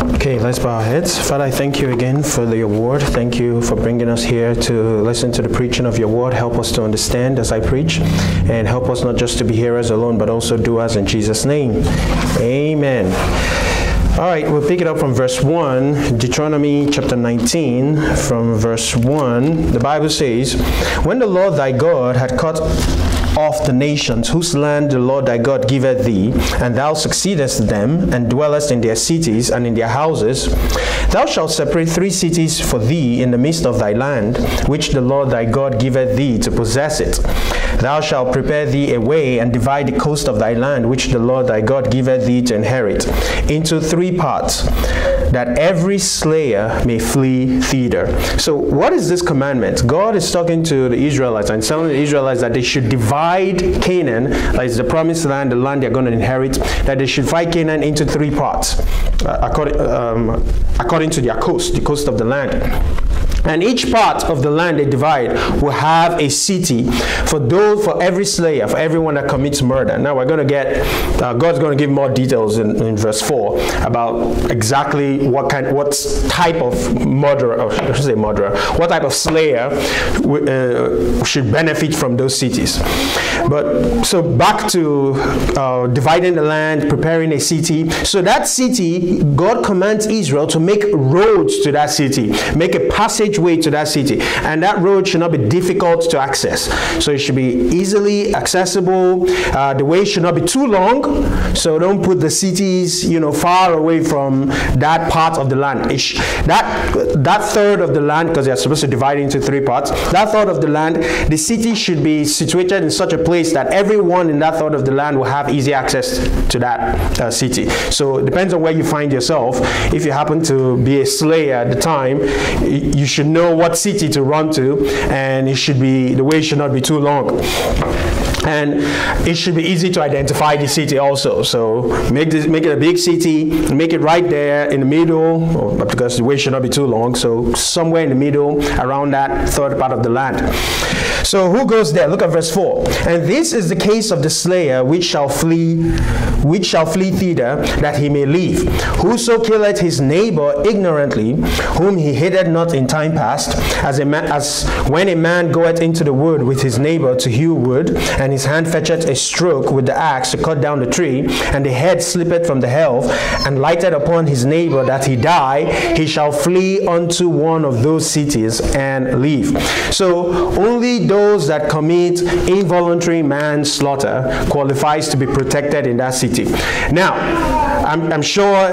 Okay, let's bow our heads. Father, I thank you again for your word. Thank you for bringing us here to listen to the preaching of your word. Help us to understand as I preach, and help us not just to be hearers alone, but also doers in Jesus' name. Amen. All right, we'll pick it up from verse 1, Deuteronomy chapter 19, from verse 1. The Bible says, "When the Lord thy God had cut off the nations whose land the Lord thy God giveth thee, and thou succeedest them, and dwellest in their cities and in their houses, thou shalt separate 3 cities for thee in the midst of thy land, which the Lord thy God giveth thee to possess it. Thou shalt prepare thee a way, and divide the coast of thy land, which the Lord thy God giveth thee to inherit, into 3 parts, that every slayer may flee thither." So what is this commandment? God is talking to the Israelites and telling the Israelites that they should divide Canaan, that is the promised land, the land they're going to inherit, that they should divide Canaan into 3 parts, according to their coast, the coast of the land. And each part of the land they divide will have a city for every slayer, for everyone that commits murder. Now we're going to get, God's going to give more details in verse 4 about exactly what type of murderer, or I should say murderer, what type of slayer should benefit from those cities. But so back to dividing the land, preparing a city. So that city, God commands Israel to make roads to that city, make a passageway to that city, and that road should not be difficult to access. So it should be easily accessible. The way should not be too long, so don't put the cities, far away from that part of the land. That third of the land, because they are supposed to divide into 3 parts, that third of the land, the city should be situated in such a place that everyone in that third of the land will have easy access to that city. So it depends on where you find yourself. If you happen to be a slayer at the time, you should know what city to run to, and the way should not be too long. And it should be easy to identify the city also. So make it a big city, make it right there in the middle, because the way should not be too long. So somewhere in the middle, around that third part of the land. So who goes there? Look at verse 4. "And this is the case of the slayer which shall flee thither, that he may live. Whoso killeth his neighbor ignorantly, whom he hated not in time past, as when a man goeth into the wood with his neighbor to hew wood, and his hand fetcheth a stroke with the axe to cut down the tree, and the head slippeth from the helve, and lighted upon his neighbor that he die, he shall flee unto one of those cities and live." So only those that commit involuntary manslaughter qualifies to be protected in that city. Now, I'm sure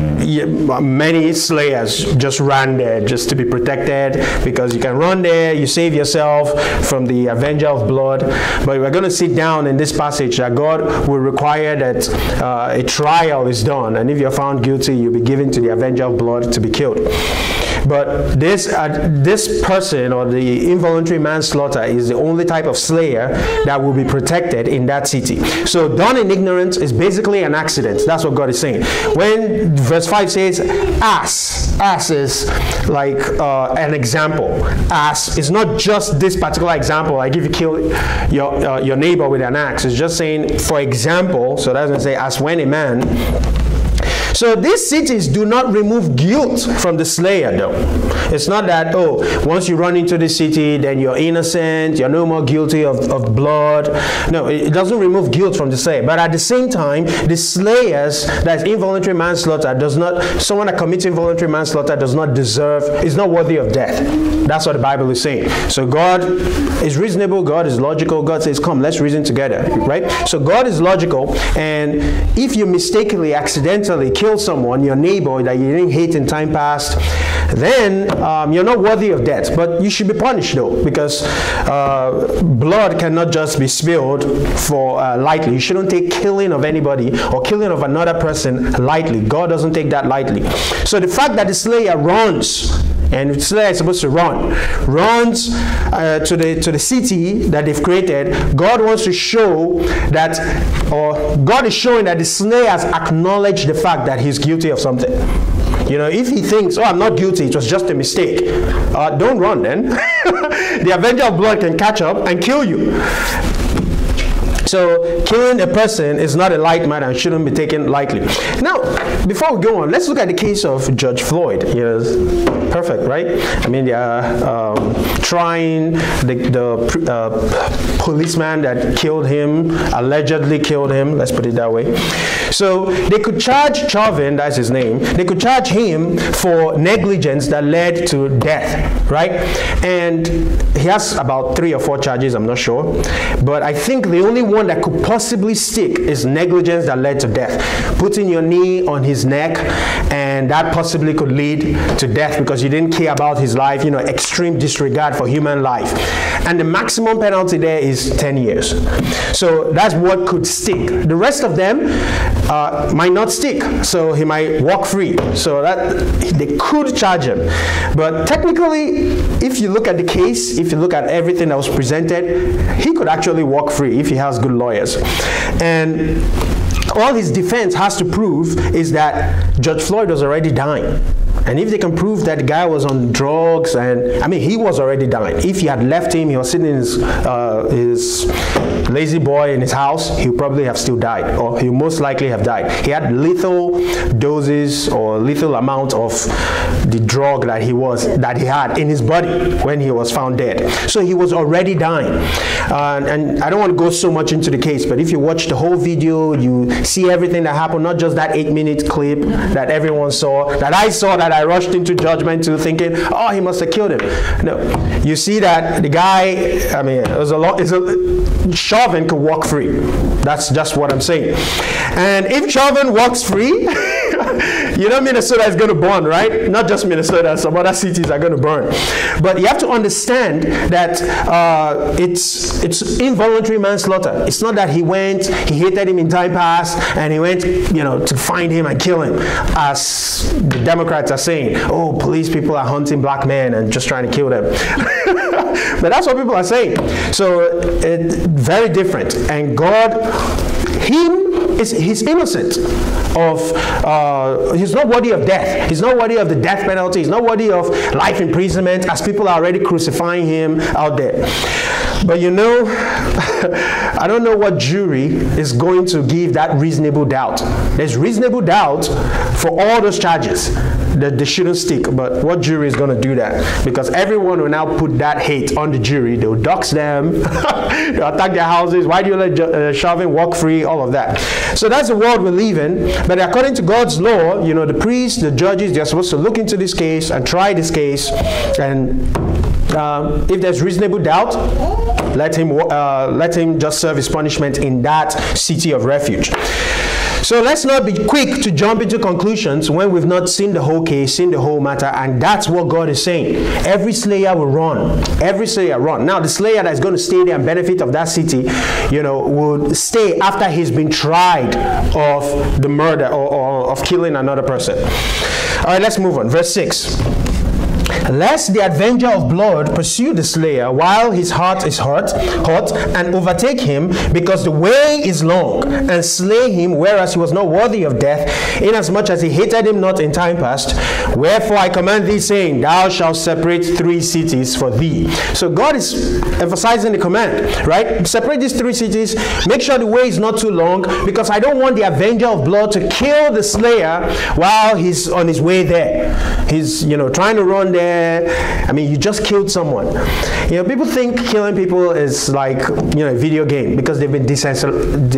many slayers just ran there just to be protected, because you can run there, you save yourself from the avenger of blood. But we're going to sit down in this passage that God will require that a trial is done, and if you're found guilty, you'll be given to the avenger of blood to be killed. But this person, or the involuntary manslaughter, is the only type of slayer that will be protected in that city. So done in ignorance is basically an accident. That's what God is saying. When verse 5 says ass is like an example. Ass is not just this particular example, like if you kill your neighbor with an axe. It's just saying, for example. So that doesn't say as when a man. So these cities do not remove guilt from the slayer, though. It's not that, once you run into the city, then you're innocent, you're no more guilty of blood. No, it doesn't remove guilt from the slayer. But at the same time, the slayers, that's involuntary manslaughter, someone that commits involuntary manslaughter is not worthy of death. That's what the Bible is saying. So God is reasonable, God is logical. God says, come, let's reason together, right? So God is logical, and if you mistakenly, accidentally kill someone, your neighbor that you didn't hate in time past, then you're not worthy of death. But you should be punished, though, because blood cannot just be spilled for lightly. You shouldn't take killing of anybody or killing of another person lightly. God doesn't take that lightly. So the fact that the slayer runs, and the slayer is supposed to runs to the city that they've created, God wants to show that, or God is showing that the slayer has acknowledged the fact that he's guilty of something. If he thinks, I'm not guilty, it was just a mistake, don't run then. The avenger of blood can catch up and kill you. So killing a person is not a light matter and shouldn't be taken lightly. Now, before we go on, let's look at the case of George Floyd. Yes, perfect, right? I mean, they are trying the policeman that killed him, allegedly killed him, let's put it that way. So they could charge Chauvin, that's his name, they could charge him for negligence that led to death, right? And he has about 3 or 4 charges, I'm not sure. But I think the only one that could possibly stick is negligence that led to death. Putting your knee on his neck, and that possibly could lead to death because you didn't care about his life, you know, extreme disregard for human life. And the maximum penalty there is 10 years. So that's what could stick. The rest of them might not stick. So he might walk free. So that they could charge him. But technically, if you look at the case, if you look at everything that was presented, he could actually walk free if he has good lawyers. And all his defense has to prove is that George Floyd was already dying. And if they can prove that the guy was on drugs, and I mean, he was already dying. If he had left him, he was sitting in his lazy boy in his house, he would probably have still died, or he would most likely have died. He had lethal doses or lethal amount of the drug that he had in his body when he was found dead. So he was already dying. And I don't want to go so much into the case, but if you watch the whole video, you see everything that happened, not just that 8-minute clip that everyone saw, that I saw, that I rushed into judgment to thinking, oh, he must have killed him. No, you see that the guy, I mean, Chauvin could walk free. That's just what I'm saying. And if Chauvin walks free, you know Minnesota is going to burn, right? Not just Minnesota, some other cities are going to burn. But you have to understand that it's involuntary manslaughter. It's not that he hated him in time past, and he went, you know, to find him and kill him, as the Democrats are saying. Oh, police people are hunting black men and just trying to kill them. But that's what people are saying. So it's very different. And God, he's innocent of, he's not worthy of death. He's not worthy of the death penalty. He's not worthy of life imprisonment, as people are already crucifying him out there. But you know, I don't know what jury is going to give that reasonable doubt. There's reasonable doubt for all those charges that they shouldn't stick. But what jury is going to do that? Because everyone will now put that hate on the jury. They'll dox them. They'll attack their houses. Why do you let Chauvin walk free? All of that. So that's the world we live in. But according to God's law, you know, the priests, the judges, they're supposed to look into this case and try this case. And if there's reasonable doubt, let him just serve his punishment in that city of refuge. So let's not be quick to jump into conclusions when we've not seen the whole case, seen the whole matter, and that's what God is saying. Every slayer will run. Every slayer run. Now, the slayer that's going to stay there and benefit of that city, you know, will stay after he's been tried of the murder or of killing another person. All right, let's move on. Verse 6. Lest the avenger of blood pursue the slayer while his heart is hot, and overtake him, because the way is long, and slay him, whereas he was not worthy of death, inasmuch as he hated him not in time past. Wherefore I command thee, saying, thou shalt separate 3 cities for thee. So God is emphasizing the command, right? Separate these 3 cities. Make sure the way is not too long, because I don't want the avenger of blood to kill the slayer while he's on his way there. He's, you know, trying to run there. I mean, you just killed someone. You know, people think killing people is like, you know, a video game because they've been desensitized.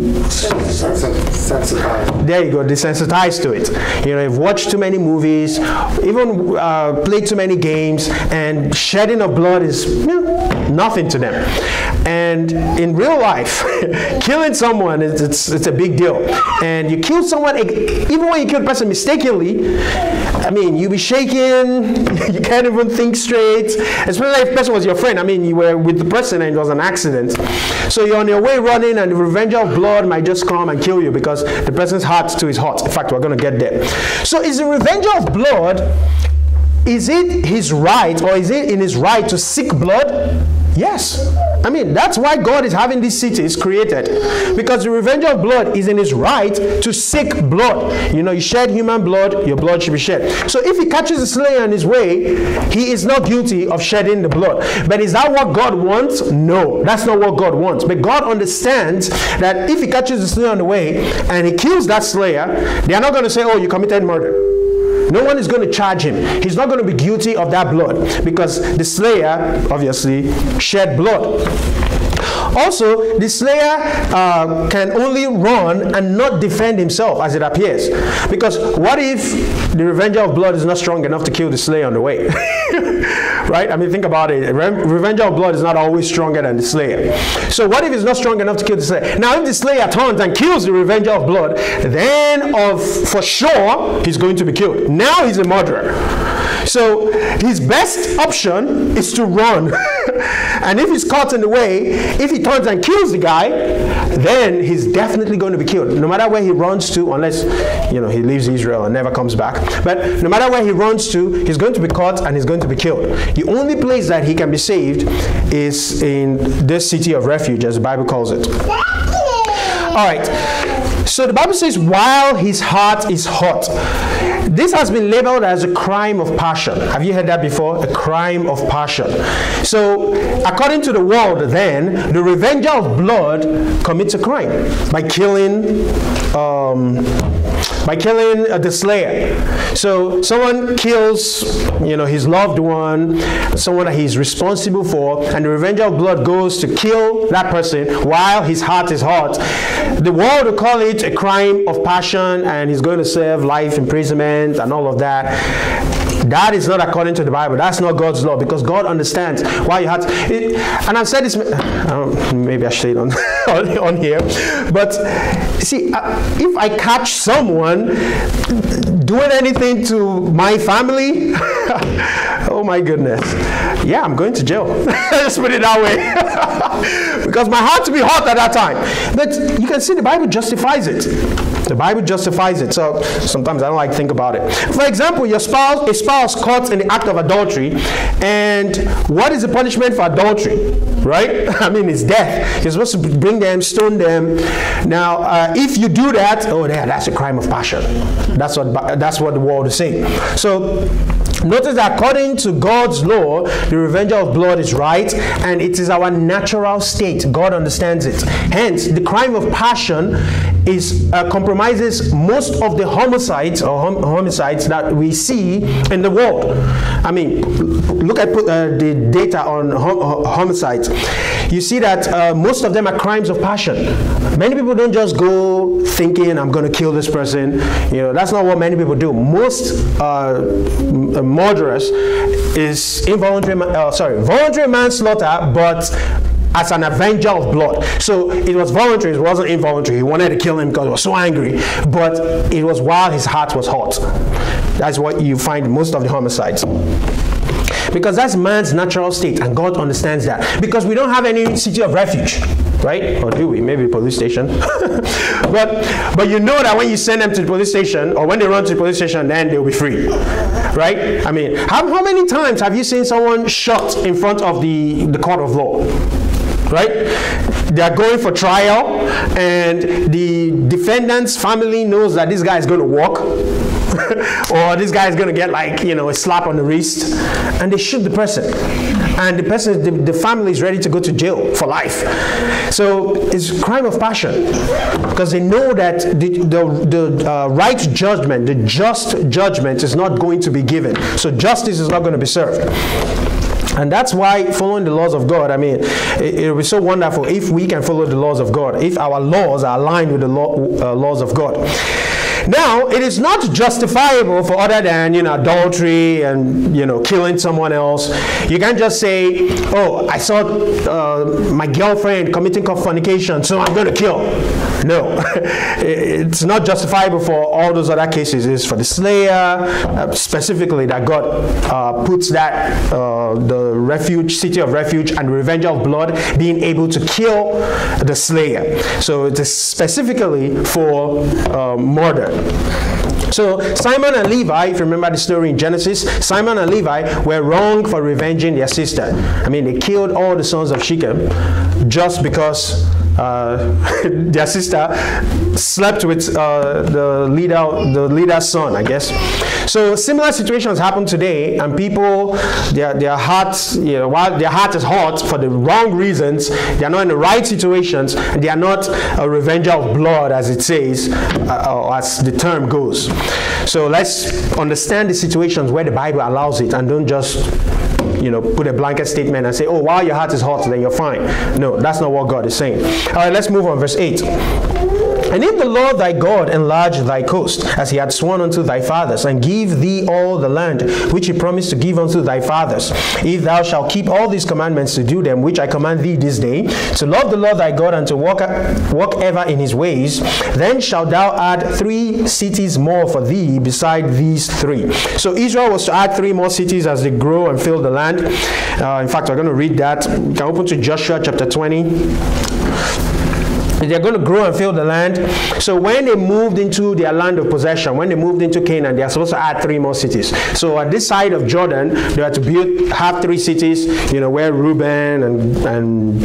There you go, desensitized to it. You know, they've watched too many movies, even played too many games, and shedding of blood is, you know, nothing to them. And in real life, killing someone it's a big deal. And you kill someone, even when you kill a person mistakenly, I mean, you'll be shaking, you can't even think straight, especially if the person was your friend. I mean, you were with the person and it was an accident. So you're on your way running, and the revenger of blood might just come and kill you because the person's heart too is hot. In fact, we're going to get there. So is the revenger of blood, is it his right, or is it in his right to seek blood? Yes. I mean, that's why God is having these cities created. Because the revenger of blood is in his right to seek blood. You know, you shed human blood, your blood should be shed. So if he catches the slayer on his way, he is not guilty of shedding the blood. But is that what God wants? No, that's not what God wants. But God understands that if he catches the slayer on the way and he kills that slayer, they are not going to say, oh, you committed murder. No one is going to charge him. He's not going to be guilty of that blood because the slayer obviously shed blood. Also, the slayer can only run and not defend himself as it appears. Because what if the revenger of blood is not strong enough to kill the slayer on the way? Right? I mean, think about it. Revenger of blood is not always stronger than the slayer. So what if he's not strong enough to kill the slayer? Now, if the slayer turns and kills the revenger of blood, then for sure he's going to be killed. Now he's a murderer. So his best option is to run. And if he's caught in the way, if he turns and kills the guy, then he's definitely going to be killed. No matter where he runs to, unless, you know, he leaves Israel and never comes back. But no matter where he runs to, he's going to be caught and he's going to be killed. The only place that he can be saved is in this city of refuge, as the Bible calls it. All right. So the Bible says, while his heart is hot. This has been labeled as a crime of passion. Have you heard that before? A crime of passion. So, according to the world then, the revenger of blood commits a crime by killing the slayer. So, someone kills, you know, his loved one, someone that he's responsible for, and the revenger of blood goes to kill that person while his heart is hot. The world will call it a crime of passion, and he's going to serve life imprisonment and all of that. That is not according to the Bible. That's not God's law, because God understands why you had to. And I've said this, maybe I should say it on here. But see, if I catch someone doing anything to my family, oh my goodness. Yeah, I'm going to jail. Let's put it that way. Because my heart will be hot at that time. But you can see the Bible justifies it. The Bible justifies it. So sometimes I don't like to think about it. For example, a spouse caught in the act of adultery, and what is the punishment for adultery? Right? I mean, it's death. You're supposed to bring them, stone them. Now, if you do that, oh, yeah, that's a crime of passion. That's what the world is saying. So notice that according to God's law, the revenger of blood is right, and it is our natural state. God understands it. Hence, the crime of passion compromises most of the homicides that we see in the world. I mean, look at the data on homicides. You see that most of them are crimes of passion. Many people don't just go thinking, I'm going to kill this person. You know, that's not what many people do. Most murderers is voluntary manslaughter, but as an avenger of blood. So it was voluntary, it wasn't involuntary. He wanted to kill him because he was so angry, but it was while his heart was hot. That's what you find most of the homicides. Because that's man's natural state, and God understands that. Because we don't have any city of refuge, right? Or do we? Maybe police station. but you know that when you send them to the police station, or when they run to the police station, then they'll be free, right? I mean, how many times have you seen someone shot in front of the court of law? Right? They are going for trial, and the defendant's family knows that this guy is going to walk, or this guy is going to get, like, you know, a slap on the wrist, and they shoot the person. And the family is ready to go to jail for life. So it's a crime of passion, because they know that the right judgment, the just judgment is not going to be given. So justice is not going to be served. And that's why following the laws of God, I mean, it would be so wonderful if we can follow the laws of God, if our laws are aligned with the laws of God. Now, it is not justifiable for other than, you know, adultery and, you know, killing someone else. You can't just say, oh, I saw my girlfriend committing fornication, so I'm going to kill. No, it's not justifiable for all those other cases. It's for the slayer, specifically, that God puts that, the city of refuge and the revenger of blood being able to kill the slayer. So it is specifically for murder. So Simon and Levi, if you remember the story in Genesis, Simon and Levi were wrong for revenging their sister. I mean, they killed all the sons of Shechem just because their sister slept with the leader's son, I guess. So similar situations happen today, and people, their hearts, while their heart is hot for the wrong reasons, they are not in the right situations, and they are not a revenger of blood, as it says, or as the term goes. So let's understand the situations where the Bible allows it, and don't just put a blanket statement and say, oh, while your heart is hot, then you're fine. No, that's not what God is saying. All right, let's move on. Verse 8. And if the Lord thy God enlarge thy coast, as he had sworn unto thy fathers, and give thee all the land which he promised to give unto thy fathers, if thou shalt keep all these commandments to do them, which I command thee this day, to love the Lord thy God and to walk ever in his ways, then shalt thou add 3 cities more for thee beside these 3. So Israel was to add 3 more cities as they grow and fill the land. In fact, we're going to read that. You can open to Joshua chapter 20. They're going to grow and fill the land. So when they moved into their land of possession, when they moved into Canaan, they are supposed to add 3 more cities. So at this side of Jordan, they had to have 3 cities, where Reuben and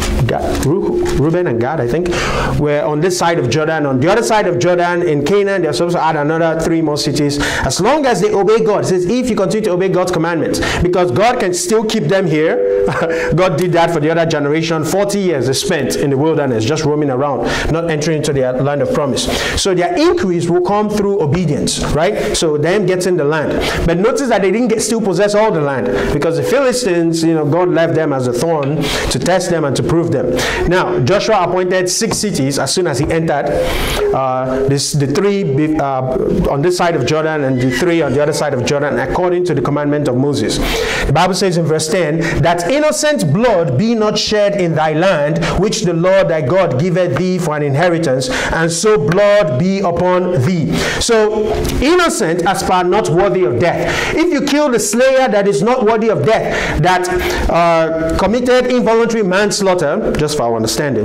Gad, I think, were on this side of Jordan. On the other side of Jordan, in Canaan, they're supposed to add another 3 more cities. As long as they obey God. It says, if you continue to obey God's commandments, because God can still keep them here. God did that for the other generation. 40 years they spent in the wilderness, just roaming around, not entering into their land of promise. So their increase will come through obedience, right? So them getting the land. But notice that they didn't still possess all the land, because the Philistines, God left them as a thorn to test them and to prove them. Now, Joshua appointed 6 cities as soon as he entered. The 3 on this side of Jordan and the 3 on the other side of Jordan, according to the commandment of Moses. The Bible says in verse 10, that innocent blood be not shed in thy land, which the Lord thy God giveth thee for an inheritance, and so blood be upon thee. So, innocent as far not worthy of death. If you kill the slayer that is not worthy of death, that committed involuntary manslaughter, just for our understanding,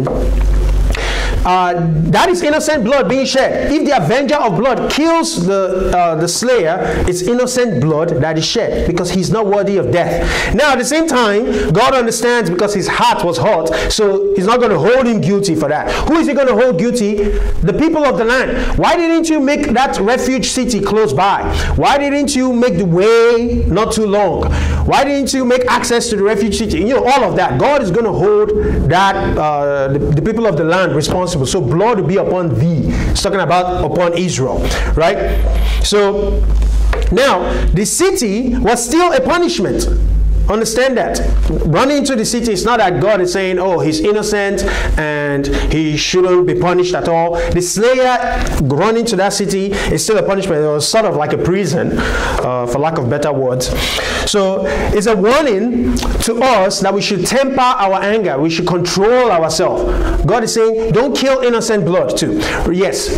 that is innocent blood being shed. If the avenger of blood kills the slayer, it's innocent blood that is shed, because he's not worthy of death. Now at the same time, God understands, because his heart was hot, so he's not going to hold him guilty for that. Who is he going to hold guilty? The people of the land. Why didn't you make that refuge city close by? Why didn't you make the way not too long? Why didn't you make access to the refuge city? All of that. God is going to hold that the people of the land responsible. So blood will be upon thee. It's talking about upon Israel, right? So now the city was still a punishment. Understand that. Running into the city, it's not that God is saying, oh, he's innocent and he shouldn't be punished at all. The slayer running to that city is still a punishment. It was sort of like a prison, for lack of better words. So it's a warning to us that we should temper our anger. We should control ourselves. God is saying, don't kill innocent blood too. Yes,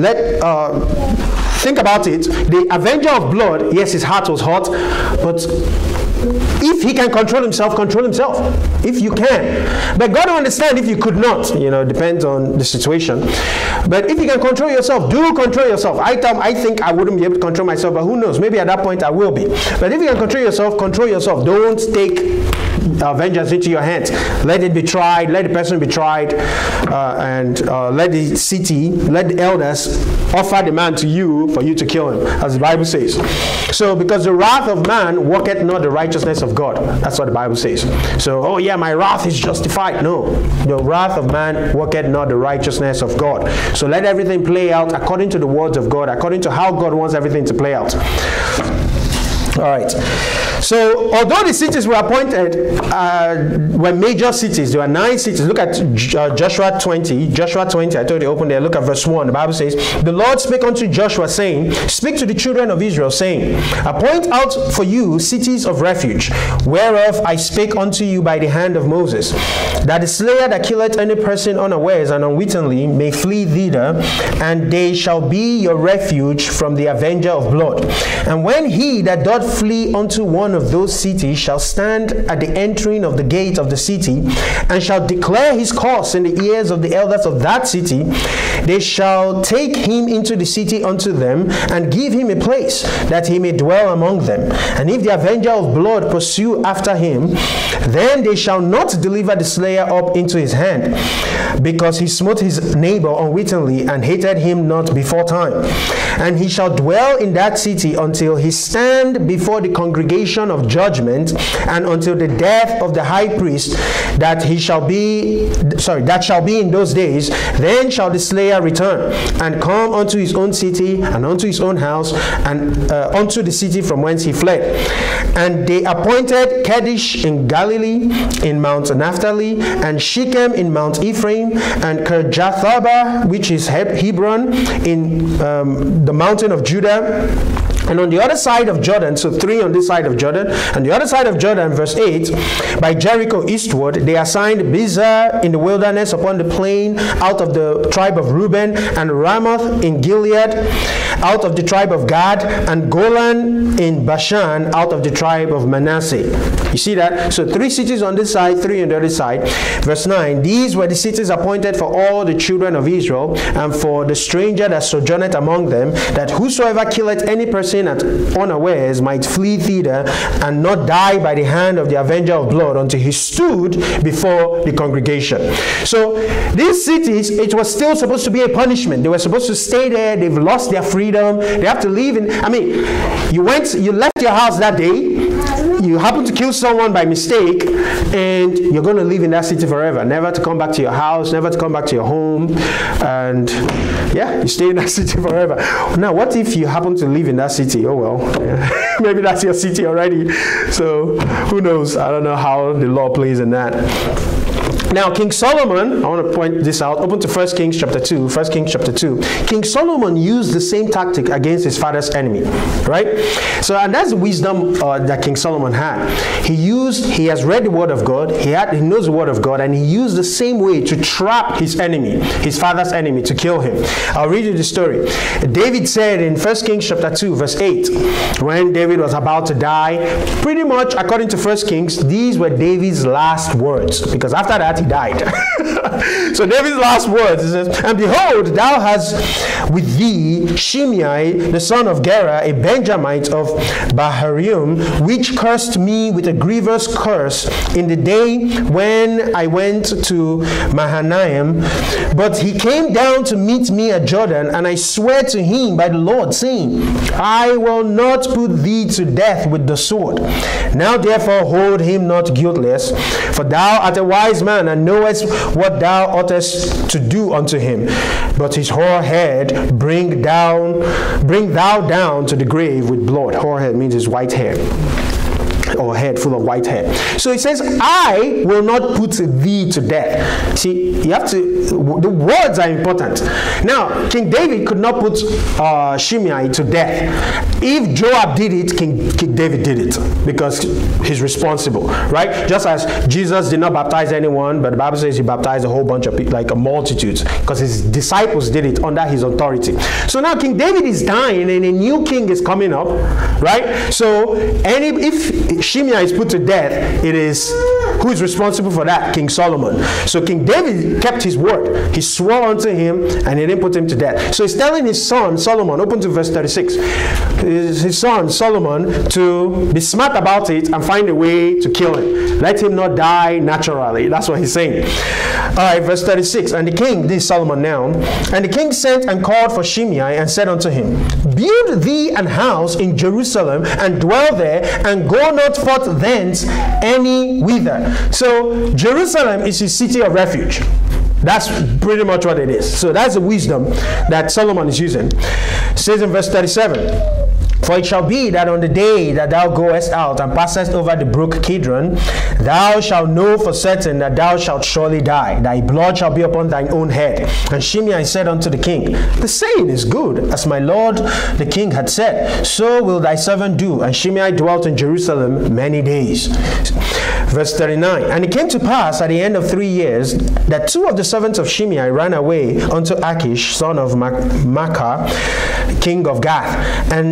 think about it. The avenger of blood, yes, his heart was hot, but if he can control himself, if you can. But God will understand if you could not. Depends on the situation. But if you can control yourself, do control yourself. I think I wouldn't be able to control myself, but who knows? Maybe at that point I will be. But if you can control yourself, control yourself. Don't take vengeance into your hands. Let it be tried. Let the person be tried, and let the city, let the elders offer the man to you for you to kill him, as the Bible says. So, because the wrath of man worketh not the righteousness of God. That's what the Bible says. So, oh yeah, my wrath is justified. No, the wrath of man worketh not the righteousness of God. So let everything play out according to the words of God, according to how God wants everything to play out. All right. So, although the cities were appointed were major cities, there were 9 cities. Look at Joshua 20. Joshua 20, I told you, open there. Look at verse 1. The Bible says, the Lord spake unto Joshua, saying, speak to the children of Israel, saying, appoint out for you cities of refuge, whereof I spake unto you by the hand of Moses, that the slayer that killeth any person unawares and unwittingly may flee thither, and they shall be your refuge from the avenger of blood. And when he that doth not flee unto one of those cities shall stand at the entering of the gate of the city, and shall declare his cause in the ears of the elders of that city, they shall take him into the city unto them, and give him a place, that he may dwell among them. And if the avenger of blood pursue after him, then they shall not deliver the slayer up into his hand, because he smote his neighbor unwittingly, and hated him not before time. And he shall dwell in that city until he stand before the congregation of judgment, and until the death of the high priest that shall be in those days. Then shall the slayer return, and come unto his own city, and unto his own house, and unto the city from whence he fled. And they appointed Kedesh in Galilee, in Mount Naphtali, and Shechem in Mount Ephraim, and Kirjathaba, which is Hebron, in the mountain of Judah. And on the other side of Jordan, so 3 on this side of Jordan, and the other side of Jordan, verse 8, by Jericho eastward, they assigned Bezer in the wilderness upon the plain out of the tribe of Reuben, and Ramoth in Gilead out of the tribe of Gad, and Golan in Bashan out of the tribe of Manasseh. You see that? So 3 cities on this side, 3 on the other side. Verse 9, these were the cities appointed for all the children of Israel, and for the stranger that sojourneth among them, that whosoever killeth any person at unawares might flee thither, and not die by the hand of the avenger of blood, until he stood before the congregation. So these cities, it was still supposed to be a punishment. They were supposed to stay there. They've lost their freedom. They have to leave. You left your house that day, you happen to kill someone by mistake, and you're going to live in that city forever, never to come back to your house, never to come back to your home, and yeah, you stay in that city forever. Now, what if you happen to live in that city? Oh well, maybe that's your city already. So who knows? I don't know how the law plays in that. Now, King Solomon, I want to point this out. Open to 1 Kings chapter 2. 1 Kings chapter 2. King Solomon used the same tactic against his father's enemy, right? So, and that's the wisdom that King Solomon had. He has read the word of God. He knows the word of God, and he used the same way to trap his enemy, his father's enemy, to kill him. I'll read you the story. David said in 1 Kings chapter 2, verse 8, when David was about to die, pretty much according to 1 Kings, these were David's last words, because after that, he died. So David's last words, he says, and behold, thou hast with thee Shimei, the son of Gera, a Benjamite of Baharim, which cursed me with a grievous curse in the day when I went to Mahanaim. But he came down to meet me at Jordan, and I swear to him by the Lord, saying, I will not put thee to death with the sword. Now therefore hold him not guiltless, for thou art a wise man, and knowest what thou oughtest to do unto him. But his hoar head bring thou down to the grave with blood. Hoar head means his white hair, or head full of white hair. So he says, I will not put thee to death. See, you have to, the words are important. Now, King David could not put Shimei to death. If Joab did it, King David did it, because he's responsible, right? Just as Jesus did not baptize anyone, but the Bible says he baptized a whole bunch of people, like a multitude, because his disciples did it under his authority. So now King David is dying, and a new king is coming up, right? So if Shimei is put to death, it is who is responsible for that? King Solomon. So King David kept his word. He swore unto him, and he didn't put him to death. So he's telling his son Solomon, open to verse 36, his son Solomon to be smart about it and find a way to kill him. Let him not die naturally. That's what he's saying. All right, verse 36. And the king, this is Solomon now, and the king sent and called for Shimei and said unto him, build thee an house in Jerusalem, and dwell there, and go not forth thence any whither. So Jerusalem is his city of refuge. That's pretty much what it is. So that's the wisdom that Solomon is using. It says in verse 37, for it shall be that on the day that thou goest out and passest over the brook Kidron, thou shalt know for certain that thou shalt surely die. Thy blood shall be upon thine own head. And Shimei said unto the king, the saying is good, as my lord the king had said. So will thy servant do. And Shimei dwelt in Jerusalem many days. Verse 39, and it came to pass at the end of 3 years that 2 of the servants of Shimei ran away unto Achish, son of Maachah, king of Gath. And they told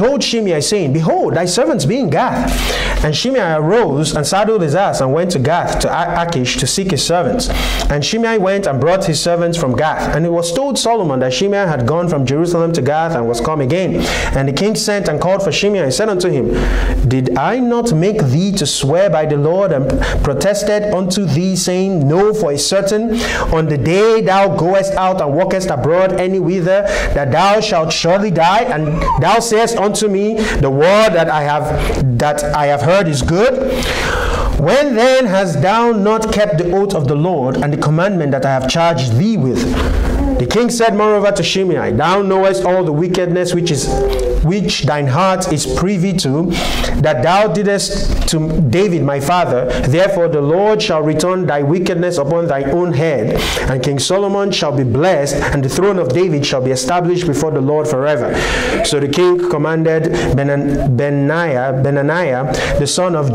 told Shimei, saying, Behold, thy servants be in Gath. And Shimei arose and saddled his ass and went to Gath to Achish to seek his servants. And Shimei went and brought his servants from Gath. And it was told Solomon that Shimei had gone from Jerusalem to Gath and was come again. And the king sent and called for Shimei and said unto him, Did I not make thee to swear by the Lord, and protested unto thee, saying, Know for a certain, on the day thou goest out and walkest abroad any whither, that thou shalt surely die? And thou sayest unto me, The word that I have heard is good. When then hast thou not kept the oath of the Lord and the commandment that I have charged thee with? The king said moreover to Shimei, Thou knowest all the wickedness which thine heart is privy to, that thou didst to David my father. Therefore the Lord shall return thy wickedness upon thy own head, and King Solomon shall be blessed, and the throne of David shall be established before the Lord forever. So the king commanded Benaniah, the son of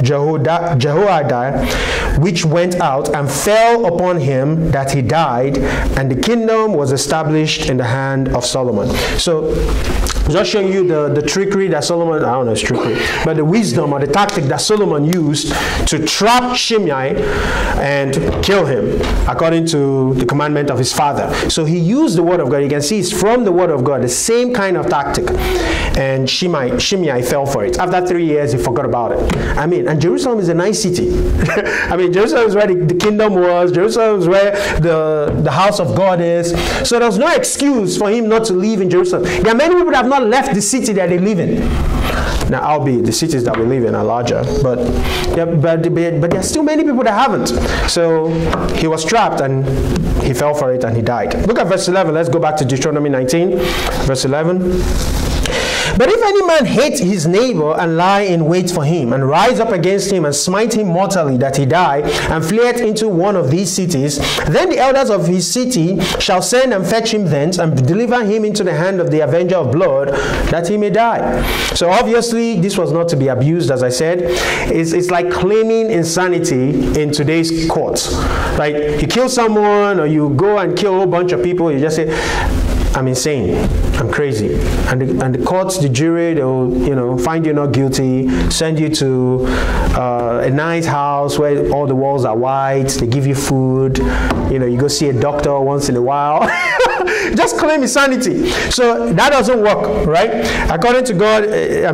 Jehoiada, which went out and fell upon him, that he died, and the kingdom was established in the hand of Solomon. So just showing you the trickery that Solomon, I don't know, it's trickery, but the wisdom or the tactic that Solomon used to trap Shimei and kill him according to the commandment of his father. So he used the word of God. You can see it's from the word of God, the same kind of tactic. And Shimei fell for it. After 3 years, he forgot about it. I mean, and Jerusalem is a nice city. I mean, Jerusalem is where the kingdom was. Jerusalem is where the house of God is. So there's no excuse for him not to live in Jerusalem. There are many people that have not left the city that they live in. Now, albeit the cities that we live in are larger, but there are still many people that haven't. So he was trapped and he fell for it and he died. Look at verse 11. Let's go back to Deuteronomy 19, verse 11. But if any man hate his neighbor and lie in wait for him, and rise up against him and smite him mortally that he die, and fleeth into one of these cities, then the elders of his city shall send and fetch him thence, and deliver him into the hand of the avenger of blood, that he may die. So obviously this was not to be abused, as I said. It's like claiming insanity in today's courts. Like, you kill someone or you go and kill a whole bunch of people, you just say, I'm insane, I'm crazy. And the courts, the jury, they'll find you not guilty, send you to a nice house where all the walls are white, they give you food, you go see a doctor once in a while. Just claim insanity. So that doesn't work, right? According to God,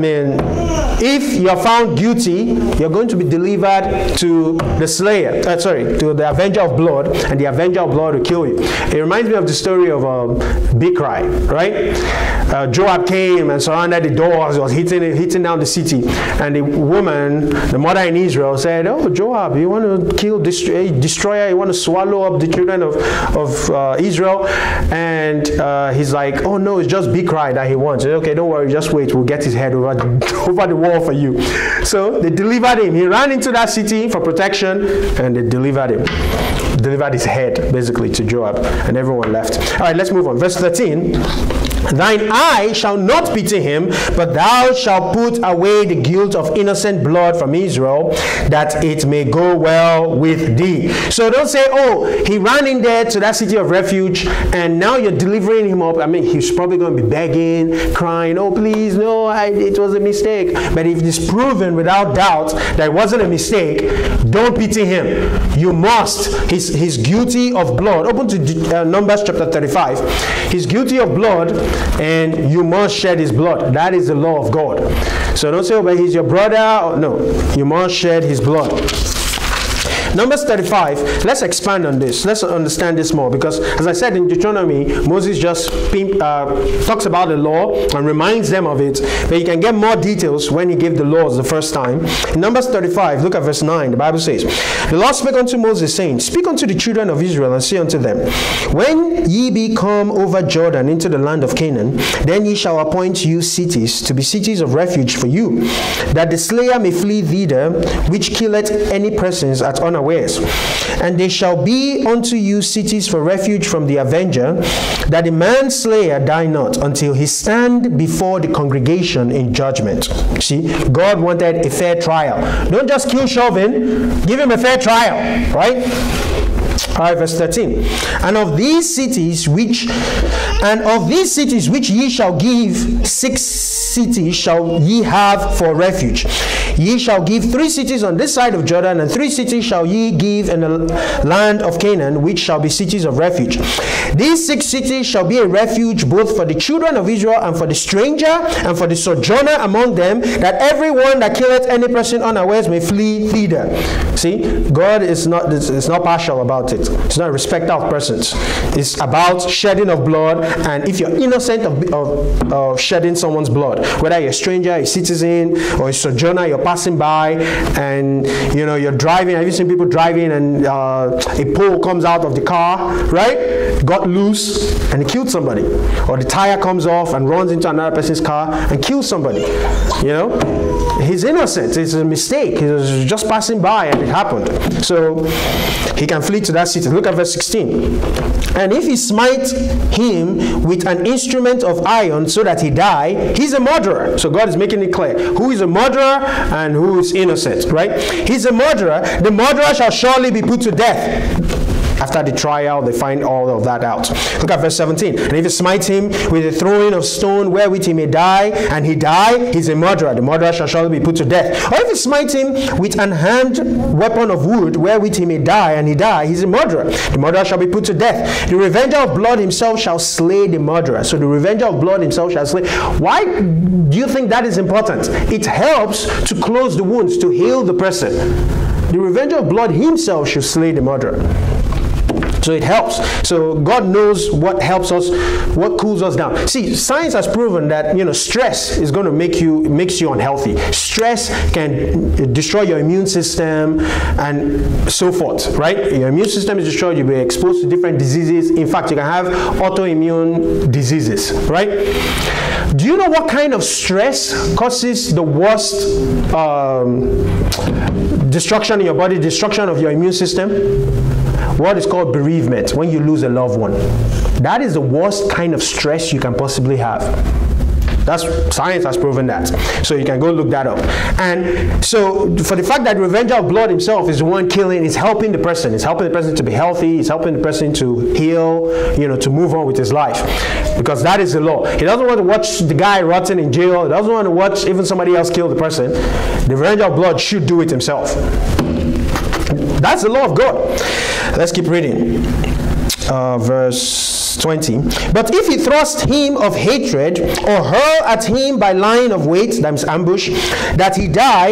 if you're found guilty, you're going to be delivered to the slayer, to the avenger of blood, and the avenger of blood will kill you. It reminds me of the story of Bichri, right? Joab came and surrounded the doors, was hitting down the city, and the woman, the mother in Israel, said, "Oh, Joab, you want to kill, destroyer, you want to swallow up the children of Israel?" And he's like, "Oh no, it's just Bichri that he wants." Said, "Okay, don't worry, just wait, we'll get his head over the wall for you." So they delivered him. He ran into that city for protection, and they delivered him. Delivered his head, basically, to Joab, and everyone left. All right, let's move on. Verse 13. Thine eye shall not pity him, but thou shalt put away the guilt of innocent blood from Israel, that it may go well with thee. So don't say, oh, he ran in there to that city of refuge, and now you're delivering him up. I mean, he's probably going to be begging, crying, oh, please, no, it was a mistake. But if it's proven without doubt that it wasn't a mistake, don't pity him. You must. He's guilty of blood. Open to Numbers chapter 35. He's guilty of blood, and you must shed his blood. That is the law of God. So don't say, oh, but he's your brother. No, you must shed his blood. Numbers 35, let's expand on this. Let's understand this more, because as I said in Deuteronomy, Moses just talks about the law and reminds them of it, but you can get more details when he gave the laws the first time. In Numbers 35, look at verse 9, the Bible says, the Lord spake unto Moses, saying, Speak unto the children of Israel, and say unto them, When ye be come over Jordan into the land of Canaan, then ye shall appoint you cities to be cities of refuge for you, that the slayer may flee thither, which killeth any persons at unawares. And they shall be unto you cities for refuge from the avenger, that the manslayer die not, until he stand before the congregation in judgment. See, God wanted a fair trial. Don't just kill Chauvin, give him a fair trial, right? All right, verse 13. And of these cities which ye shall give, 6 cities shall ye have for refuge. Ye shall give 3 cities on this side of Jordan, and 3 cities shall ye give in the land of Canaan, which shall be cities of refuge. These 6 cities shall be a refuge both for the children of Israel and for the stranger and for the sojourner among them, that every one that killeth any person unawares may flee thither. See, God is not partial about it. It's not a respecter of persons. It's about shedding of blood, and if you're innocent of shedding someone's blood, whether you're a stranger, a citizen, or a sojourner, you're passing by, and you're driving. Have you seen people driving and a pole comes out of the car, right? Got loose and it killed somebody, or the tire comes off and runs into another person's car and kills somebody. He's innocent. It's a mistake. He was just passing by and it happened. So he can flee to that city. Look at verse 16. And if he smite him with an instrument of iron so that he die, he's a murderer. So God is making it clear who is a murderer and who is innocent, right? He's a murderer. The murderer shall surely be put to death. After the trial, they find all of that out. Look at verse 17. And if he smite him with a throwing of stone wherewith he may die, and he die, he's a murderer. The murderer shall surely be put to death. Or if he smite him with an hand weapon of wood wherewith he may die, and he die, he's a murderer. The murderer shall be put to death. The revenger of blood himself shall slay the murderer. So the revenger of blood himself shall slay. Why do you think that is important? It helps to close the wounds, to heal the person. The revenger of blood himself should slay the murderer. So it helps. So God knows what helps us, what cools us down. See, science has proven that stress is going to makes you unhealthy. Stress can destroy your immune system and so forth, right? Your immune system is destroyed, you'll be exposed to different diseases. In fact, you can have autoimmune diseases, right? Do you know what kind of stress causes the worst destruction in your body, destruction of your immune system? What is called bereavement, when you lose a loved one. That is the worst kind of stress you can possibly have. Science has proven that. So you can go look that up. And so for the fact that the revenger of blood himself is the one killing, is helping the person. It's helping the person to be healthy. It's helping the person to heal, to move on with his life. Because that is the law. He doesn't want to watch the guy rotting in jail. He doesn't want to watch even somebody else kill the person. The revenger of blood should do it himself. That's the law of God. Let's keep reading. Verse 20. But if he thrust him of hatred, or hurl at him by line of weight, that means ambush, that he die,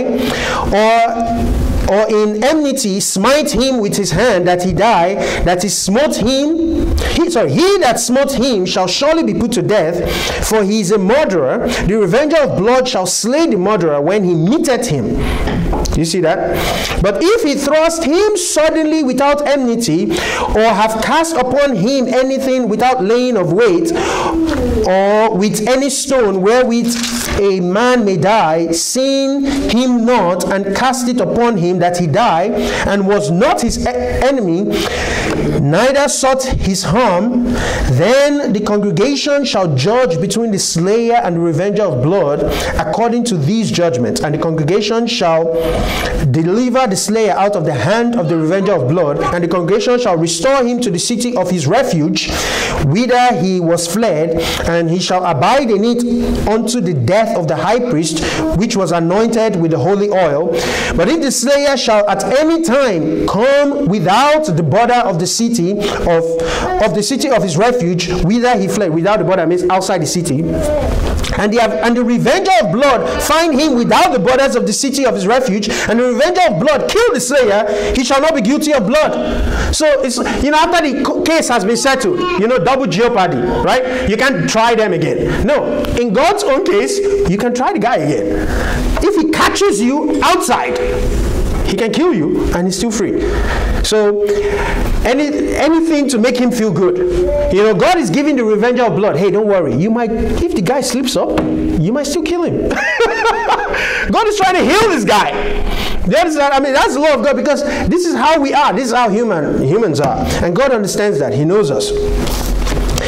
or in enmity smite him with his hand, that he die, that he smote him, he that smote him shall surely be put to death, for he is a murderer. The revenger of blood shall slay the murderer when he meeteth him. You see that? But if he thrust him suddenly without enmity, or have cast upon him anything without laying of weight, or with any stone wherewith a man may die, seeing him not, and cast it upon him that he die, and was not his enemy, neither sought his harm, then the congregation shall judge between the slayer and the revenger of blood according to these judgments, and the congregation shall deliver the slayer out of the hand of the revenger of blood, and the congregation shall restore him to the city of his refuge, whither he was fled, and he shall abide in it unto the death of the high priest, which was anointed with the holy oil. But if the slayer shall at any time come without the border of the city of his refuge, whither he fled, without the border means outside the city, and the revenger of blood find him without the borders of the city of his refuge, and the revenger of blood kill the slayer, he shall not be guilty of blood. So it's, after the case has been settled, double jeopardy, right? You can't try them again. No, in God's own case, you can try the guy again. If he catches you outside, he can kill you and he's still free. So anything to make him feel good. God is giving the revenger of blood. Hey, don't worry. If the guy slips up, you might still kill him. God is trying to heal this guy. That's the law of God, because this is how we are. This is how humans are. And God understands that. He knows us.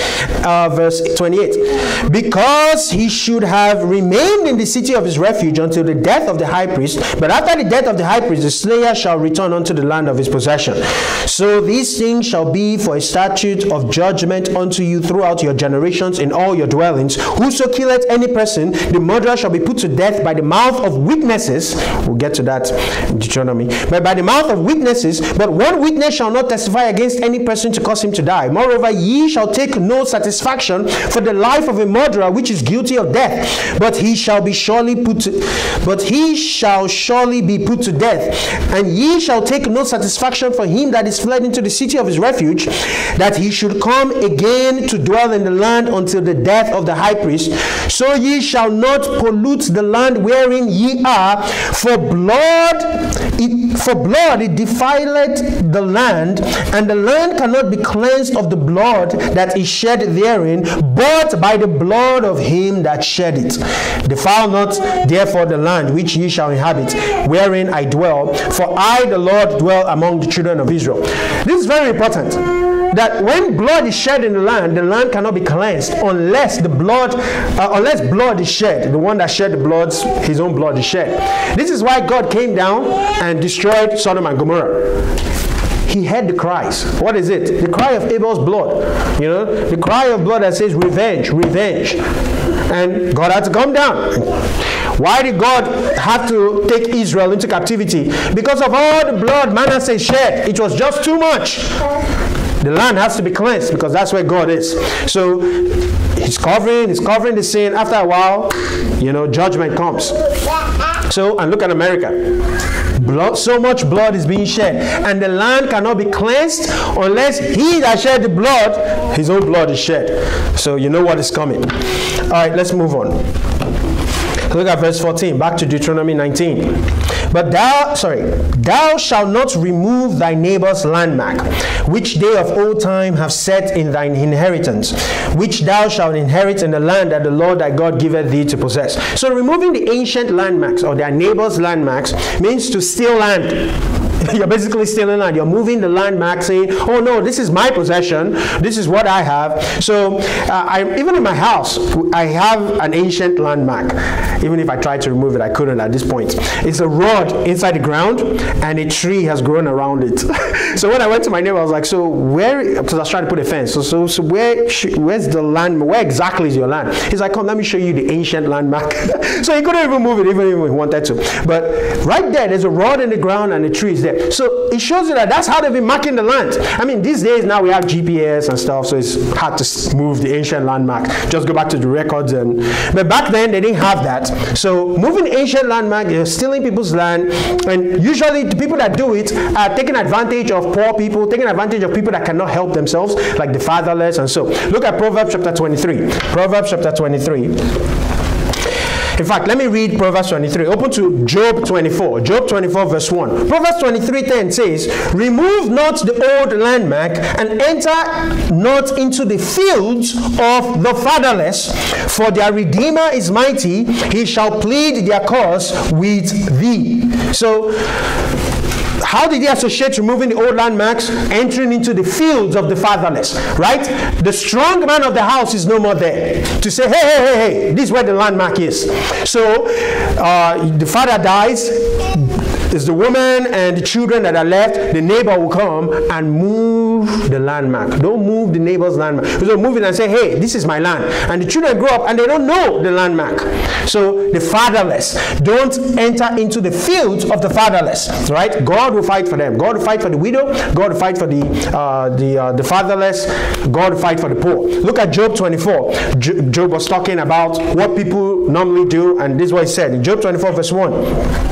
verse 28. Because he should have remained in the city of his refuge until the death of the high priest, but after the death of the high priest, the slayer shall return unto the land of his possession. So these things shall be for a statute of judgment unto you throughout your generations in all your dwellings. Whoso killeth any person, the murderer shall be put to death by the mouth of witnesses. We'll get to that in Deuteronomy. But by the mouth of witnesses, but one witness shall not testify against any person to cause him to die. Moreover, ye shall take no satisfaction for the life of a murderer which is guilty of death, but he shall surely be put to death. And ye shall take no satisfaction for him that is fled into the city of his refuge, that he should come again to dwell in the land until the death of the high priest. So ye shall not pollute the land wherein ye are, for blood it defileth the land, and the land cannot be cleansed of the blood that is shed therein, but by the blood of him that shed it. Defile not therefore the land which ye shall inhabit, wherein I dwell, for I the Lord dwell among the children of Israel. This is very important, that when blood is shed in the land cannot be cleansed unless blood is shed. The one that shed the blood, his own blood is shed. This is why God came down and destroyed Sodom and Gomorrah. He heard the cries. What is it? The cry of Abel's blood. You know, the cry of blood that says revenge, revenge. And God had to come down. Why did God have to take Israel into captivity? Because of all the blood Manasseh shed. It was just too much. The land has to be cleansed because that's where God is. So he's covering the sin. After a while, judgment comes. So, and look at America. So much blood is being shed, and the land cannot be cleansed unless he that shed the blood, his own blood is shed. So you know what is coming. All right, let's move on. Look at verse 14, back to Deuteronomy 19. But thou shalt not remove thy neighbor's landmark, which they of old time have set in thine inheritance, which thou shalt inherit in the land that the Lord thy God giveth thee to possess. So removing the ancient landmarks or their neighbor's landmarks means to steal land. You're basically stealing land. You're moving the landmark, saying, oh no, this is my possession. This is what I have. So even in my house, I have an ancient landmark. Even if I tried to remove it, I couldn't at this point. It's a rod inside the ground, and a tree has grown around it. So when I went to my neighbor, I was like, so where, because I was trying to put a fence. So where's the land? Where exactly is your land? He's like, come, let me show you the ancient landmark. So he couldn't even move it, even if he wanted to. But right there's a rod in the ground, and the tree is there. So it shows you that that's how they've been marking the land. I mean, these days now we have GPS and stuff, so it's hard to move the ancient landmark. Just go back to the records. But back then they didn't have that. So moving ancient landmark, you're stealing people's land, and usually the people that do it are taking advantage of poor people, taking advantage of people that cannot help themselves, like the fatherless and so. Look at Proverbs chapter 23. Proverbs chapter 23. In fact, let me read Proverbs 23. Open to Job 24. Job 24 verse 1. Proverbs 23:10 says, remove not the old landmark, and enter not into the fields of the fatherless, for their Redeemer is mighty. He shall plead their cause with thee. So, how did he associate removing the old landmarks? Entering into the fields of the fatherless, right? The strong man of the house is no more there to say, hey, this is where the landmark is. So the father dies. It's the woman and the children that are left. The neighbor will come and move the landmark. Don't move the neighbor's landmark. So move it and say, hey, this is my land. And the children grow up and they don't know the landmark. So the fatherless, don't enter into the fields of the fatherless, right? God will fight for them. God will fight for the widow. God will fight for the fatherless. God will fight for the poor. Look at Job 24. Job was talking about what people normally do, and this is what he said in Job 24 verse 1.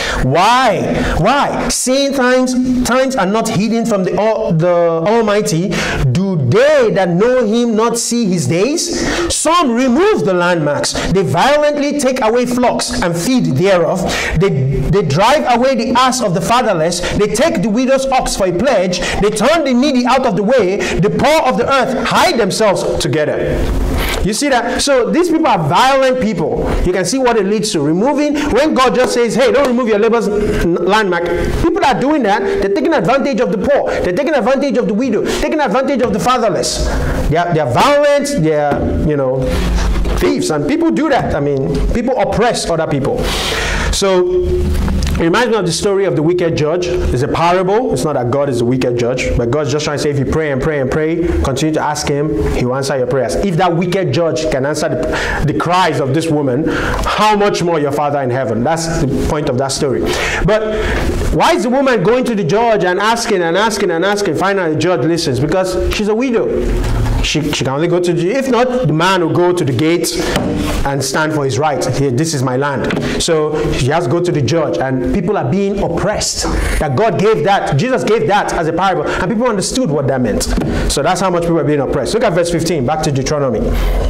Why? Seeing times are not hidden from the Almighty, do they that know him not see his days? Some remove the landmarks. They violently take away flocks and feed thereof. They drive away the ass of the fatherless. They take the widow's ox for a pledge. They turn the needy out of the way. The poor of the earth hide themselves together. You see that? So these people are violent people. You can see what it leads to. Removing, when God just says, hey, don't remove your neighbor's landmark, people are doing that. They're taking advantage of the poor. They're taking advantage of the widow. Taking advantage of the fatherless. They're violent. They're, thieves. And people do that. I mean, people oppress other people. So it reminds me of the story of the wicked judge. It's a parable. It's not that God is a wicked judge, but God's just trying to say, if you pray and pray and pray, continue to ask him, he will answer your prayers. If that wicked judge can answer the cries of this woman, how much more your Father in heaven? That's the point of that story. But why is the woman going to the judge and asking and asking and asking? Finally, the judge listens because she's a widow. She can only go to the, if not, the man will go to the gate and stand for his right. Here, this is my land. So she has to go to the judge, and people are being oppressed. That God gave that, Jesus gave that as a parable, and people understood what that meant. So that's how much people are being oppressed. Look at verse 15, back to Deuteronomy.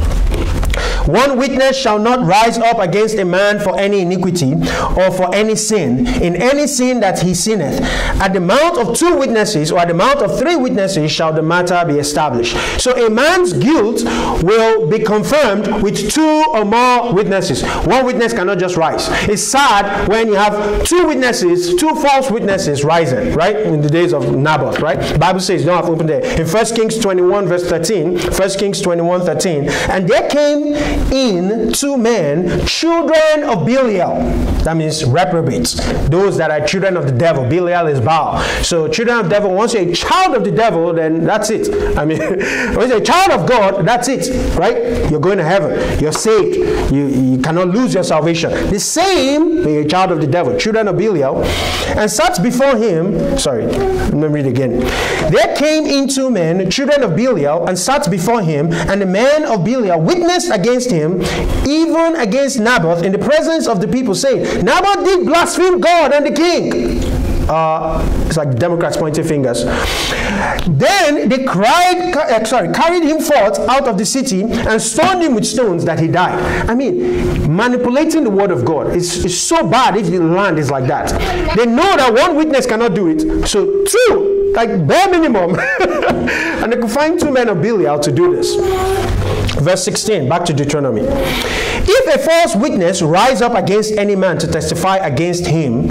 One witness shall not rise up against a man for any iniquity or for any sin, in any sin that he sinneth. At the mouth of 2 witnesses or at the mouth of 3 witnesses shall the matter be established. So a man's guilt will be confirmed with 2 or more witnesses. One witness cannot just rise. It's sad when you have 2 witnesses, 2 false witnesses rising, right? In the days of Naboth, right? The Bible says, you don't have to open there. In 1 Kings 21 verse 13, 1 Kings 21 13, and there came in 2 men, children of Belial. That means reprobates. Those that are children of the devil. Belial is Baal. So children of the devil, once you're a child of the devil, then that's it. I mean, once you're a child of God, that's it, right? You're going to heaven. You're saved. You cannot lose your salvation. The same, when you're a child of the devil, children of Belial, and sat before him, sorry, let me read again. There came in 2 men, children of Belial, and sat before him, and the man of Belial witnessed against him, even against Naboth, in the presence of the people, saying, Naboth did blaspheme God and the king. It's like Democrats pointing fingers. Then they carried him forth out of the city and stoned him with stones that he died. I mean, manipulating the word of God is so bad if the land is like that. They know that 1 witness cannot do it. So 2, like bare minimum. And they could find 2 men of Belial to do this. Verse 16, back to Deuteronomy. If a false witness rise up against any man to testify against him,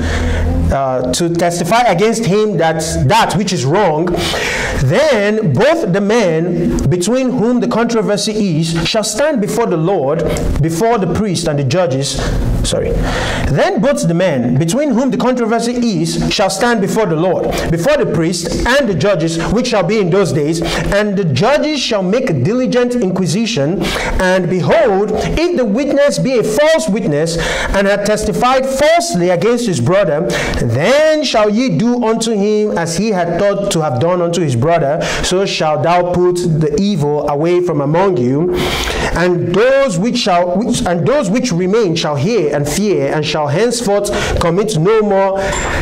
that which is wrong, then both the men between whom the controversy is shall stand before the Lord, before the priest and the judges. Then both the men between whom the controversy is shall stand before the Lord, before the priest and the judges, which shall be in those days. And the judges shall make a diligent inquisition. And behold, if the witness be a false witness, and hath testified falsely against his brother, then shall ye do unto him as he had thought to have done unto his brother. So shalt thou put the evil away from among you. And those which remain shall hear and fear, and shall henceforth commit no more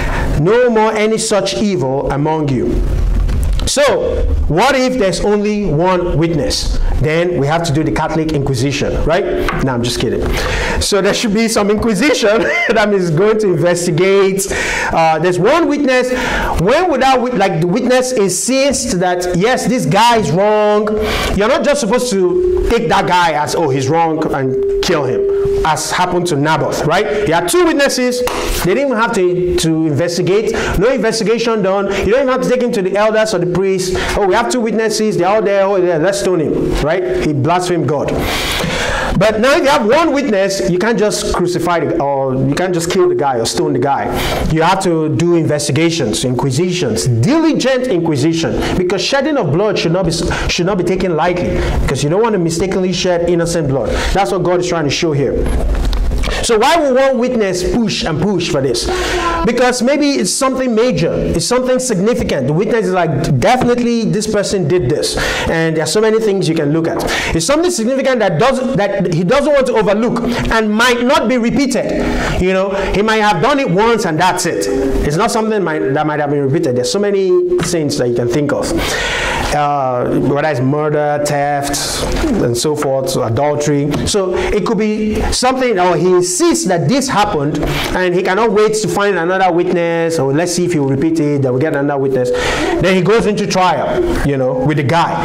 any such evil among you. So, what if there's only 1 witness? Then we have to do the Catholic Inquisition, right? No, I'm just kidding. So there should be some inquisition that is going to investigate. There's 1 witness. When would the witness insist that, yes, this guy is wrong, you're not just supposed to take that guy as, oh, he's wrong, and kill him, as happened to Naboth, right? You had 2 witnesses. They didn't even have to investigate. No investigation done. You don't even have to take him to the elders or the priest. Oh, we have 2 witnesses. They're all there. Oh, yeah, let's stone him, right? He blasphemed God. But now if you have 1 witness, you can't just crucify or you can't just kill the guy or stone the guy. You have to do investigations, inquisitions, diligent inquisition, because shedding of blood should not be taken lightly, because you don't want to mistakenly shed innocent blood. That's what God is trying to show here. So why will 1 witness push and push for this? Because maybe it's something major. It's something significant. The witness is like, definitely this person did this. And there are so many things you can look at. It's something significant that he doesn't want to overlook and might not be repeated. You know, he might have done it once and that's it. It's not something that might have been repeated. There's so many sins that you can think of. Whether it's murder, theft, and so forth, adultery. So it could be something, or he insists that this happened, and he cannot wait to find another witness, or let's see if he will repeat it, then we'll get another witness. Then he goes into trial, you know, with the guy.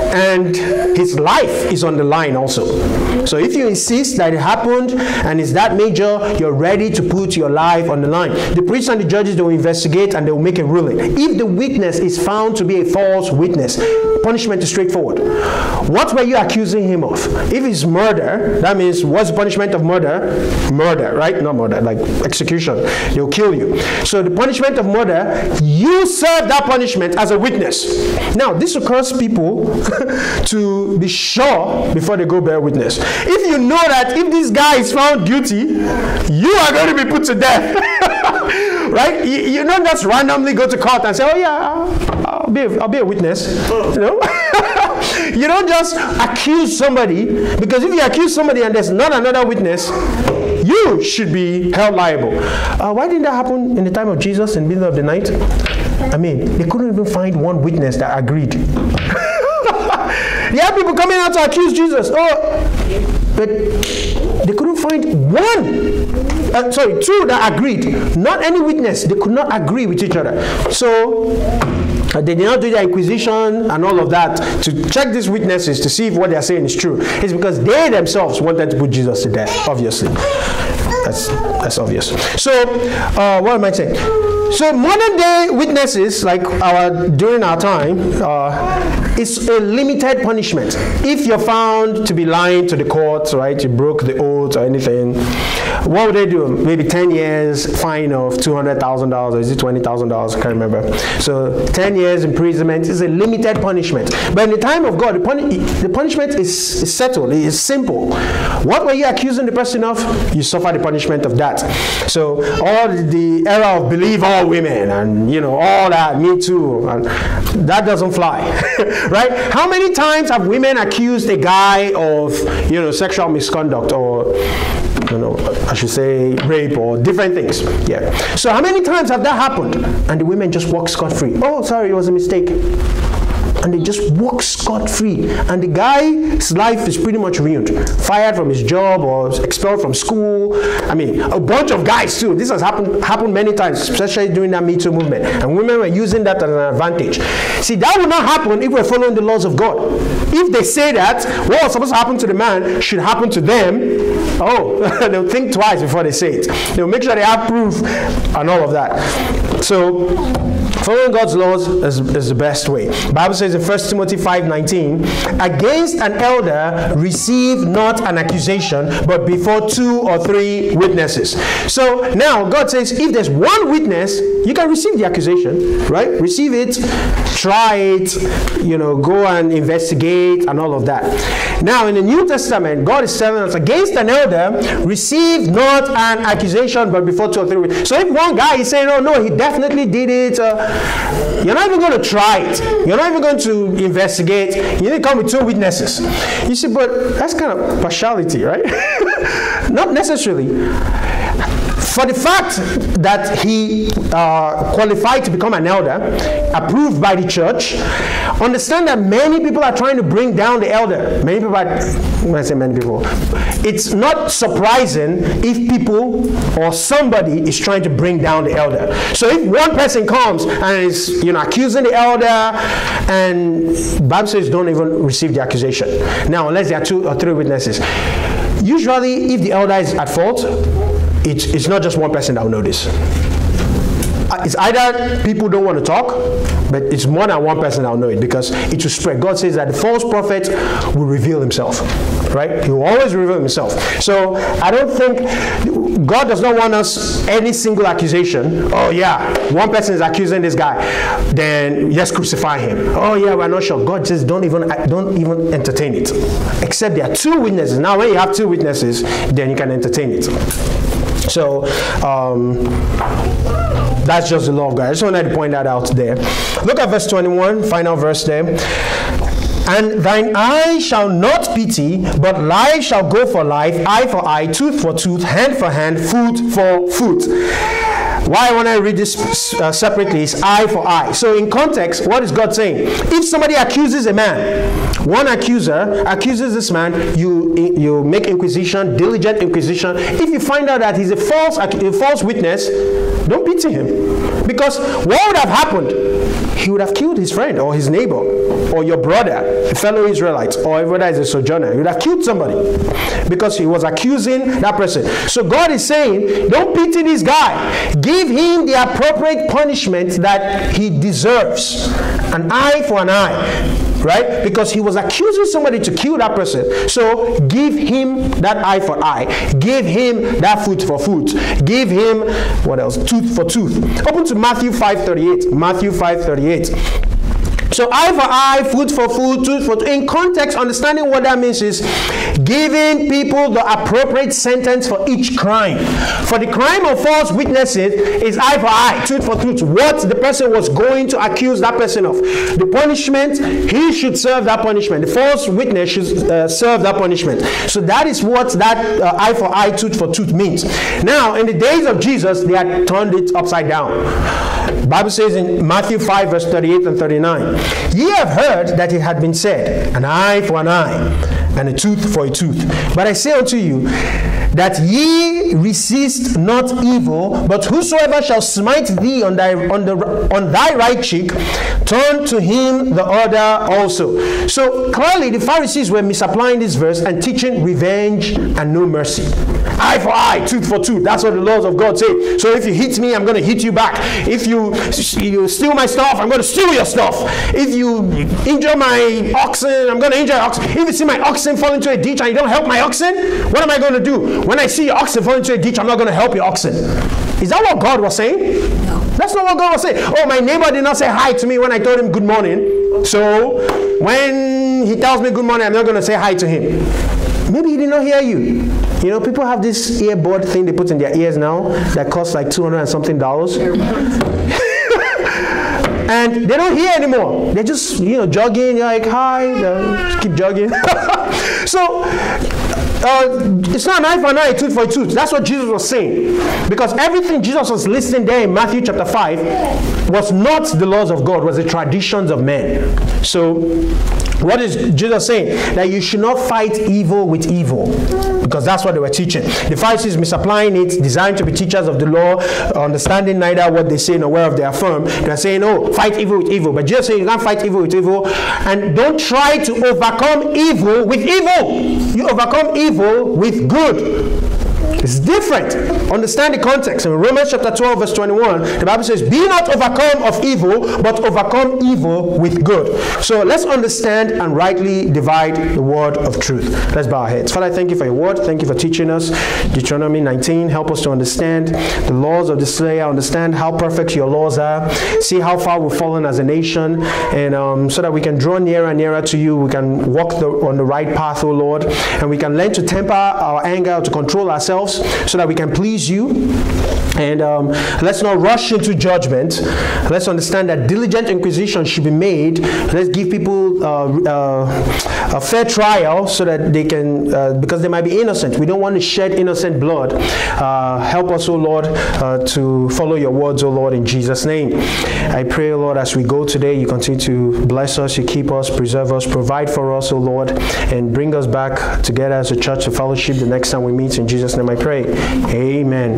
and his life is on the line also. So if you insist that it happened and it's that major, you're ready to put your life on the line. The priests and the judges, they will investigate and they will make a ruling. If the witness is found to be a false witness, punishment is straightforward. What were you accusing him of? If it's murder, that means what's the punishment of murder? Murder, right? Not murder, like execution. They'll kill you. So the punishment of murder, you serve that punishment as a witness. Now, this will cause people to be sure before they go bear witness. If you know that if this guy is found guilty, you are going to be put to death. Right? You don't just randomly go to court and say, oh yeah, I'll be a witness. You know? You don't just accuse somebody, because if you accuse somebody and there's not another witness, you should be held liable. Why didn't that happen in the time of Jesus in the middle of the night? I mean, they couldn't even find one witness that agreed. They had people coming out to accuse Jesus. But they couldn't find two that agreed. Not any witness. They could not agree with each other. So they did not do their inquisition and all of that to check these witnesses to see if what they are saying is true. It's because they themselves wanted to put Jesus to death, obviously. That's obvious. So, what am I saying? So, modern day witnesses, like during our time, it's a limited punishment. If you're found to be lying to the court, right, you broke the oath or anything, what would they do? Maybe 10 years, fine of $200,000, or is it $20,000? I can't remember. So 10 years imprisonment is a limited punishment. But in the time of God, the punishment is settled. It is simple. What were you accusing the person of? You suffer the punishment of that. So all the era of believe all women and all that, Me Too, and that doesn't fly. Right? How many times have women accused a guy of sexual misconduct, or I should say rape, or different things? Yeah. So how many times have that happened? And the women just walk scot-free. Oh, sorry, it was a mistake. And they just walk scot-free. And the guy's life is pretty much ruined. Fired from his job or expelled from school. I mean, a bunch of guys too. This has happened many times, especially during that Me Too movement. And women were using that as an advantage. See, that would not happen if we're following the laws of God. If they say that what was supposed to happen to the man should happen to them, they'll think twice before they say it. They'll make sure they have proof and all of that. So, following God's laws is the best way. The Bible says in 1 Timothy 5:19, against an elder receive not an accusation, but before 2 or 3 witnesses. So now God says if there's one witness, you can receive the accusation, right? Receive it, try it, go and investigate and all of that. Now in the New Testament, God is telling us against an elder receive not an accusation, but before 2 or 3 witnesses. So if one guy is saying, oh no, he definitely did it, you're not even going to try it. You're not even going to investigate. You need to come with 2 witnesses. You see, but that's kind of partiality, right? Not necessarily. For the fact that he qualified to become an elder, approved by the church, understand that many people are trying to bring down the elder. Many people when I say many people, it's not surprising if people or somebody is trying to bring down the elder. So if one person comes and is accusing the elder, and the Bible says don't even receive the accusation. Now, unless there are 2 or 3 witnesses. Usually, if the elder is at fault, it's not just one person that will notice. It's either people don't want to talk, but it's more than one person that will know it, because it will spread. God says that the false prophet will reveal himself, right? He will always reveal himself. So I don't think God does not want us any single accusation. Oh yeah, one person is accusing this guy, then just crucify him. Oh yeah, we're not sure. God says don't even entertain it, except there are 2 witnesses. Now when you have 2 witnesses, then you can entertain it. So that's just the law of God. I just wanted to point that out there. Look at verse 21, final verse there. And thine eye shall not pity, but life shall go for life, eye for eye, tooth for tooth, hand for hand, foot for foot. Why I want to read this separately is eye for eye. So in context, what is God saying? If somebody accuses a man, one accuser accuses this man, you make inquisition, diligent inquisition. If you find out that he's a false witness, Don't pity him. Because what would have happened? He would have killed his friend or his neighbor or your brother, a fellow Israelite, or whether it's a sojourner. He would have killed somebody because he was accusing that person. So God is saying, don't pity this guy. Give him the appropriate punishment that he deserves. An eye for an eye. Right? Because he was accusing somebody to kill that person. So give him that eye for eye. Give him that foot for foot. Give him, what else? Tooth for tooth. Open to Matthew 5:38. Matthew 5:38. So eye for eye, foot for foot, tooth for tooth. In context, understanding what that means is giving people the appropriate sentence for each crime. For the crime of false witnesses is eye for eye, tooth for tooth. What the person was going to accuse that person of. The punishment, he should serve that punishment. The false witness should serve that punishment. So that is what that eye for eye, tooth for tooth means. Now, in the days of Jesus, they had turned it upside down. The Bible says in Matthew 5 verse 38 and 39, ye have heard that it had been said, an eye for an eye, and a tooth for a tooth. But I say unto you, that ye resist not evil, but whosoever shall smite thee on thy right cheek, turn to him the other also. So clearly the Pharisees were misapplying this verse and teaching revenge and no mercy. Eye for eye, tooth for tooth. That's what the laws of God say. So if you hit me, I'm going to hit you back. If you steal my stuff, I'm going to steal your stuff. If you injure my oxen, I'm going to injure your oxen. If you see my oxen fall into a ditch and you don't help my oxen, what am I going to do? When I see your oxen fall into a ditch, I'm not going to help your oxen. Is that what God was saying? No. That's not what God was saying. Oh, my neighbor did not say hi to me when I told him good morning. So when he tells me good morning, I'm not going to say hi to him. Maybe he did not hear you. You know, people have this earbud thing they put in their ears now that costs like $200 and something. And they don't hear anymore. They're just, jogging. You're like, hi. Just keep jogging. So, it's not an eye for an eye, tooth for a tooth. That's what Jesus was saying. Because everything Jesus was listing there in Matthew chapter 5 was not the laws of God, was the traditions of men. So, what is Jesus saying? That you should not fight evil with evil. Because that's what they were teaching. The Pharisees misapplying it, designed to be teachers of the law, understanding neither what they say nor whereof they affirm. They are saying, oh, fight evil with evil. But Jesus saying you can't fight evil with evil. And don't try to overcome evil with evil. You overcome evil with good. It's different. Understand the context. In Romans chapter 12 verse 21, the Bible says, be not overcome of evil, but overcome evil with good. So let's understand and rightly divide the word of truth. Let's bow our heads. Father, I thank you for your word. Thank you for teaching us. Deuteronomy 19, help us to understand the laws of the slayer, understand how perfect your laws are, see how far we've fallen as a nation, and so that we can draw nearer and nearer to you. We can walk on the right path, O Lord, and we can learn to temper our anger, to control ourselves, so that we can please you. And let's not rush into judgment. Let's understand that diligent inquisition should be made. Let's give people a fair trial so that they can, because they might be innocent. We don't want to shed innocent blood. Help us, O Lord, to follow your words, O Lord, in Jesus' name. I pray, O Lord, as we go today, you continue to bless us, you keep us, preserve us, provide for us, O Lord, and bring us back together as a church to fellowship the next time we meet. In Jesus' name I pray. Amen.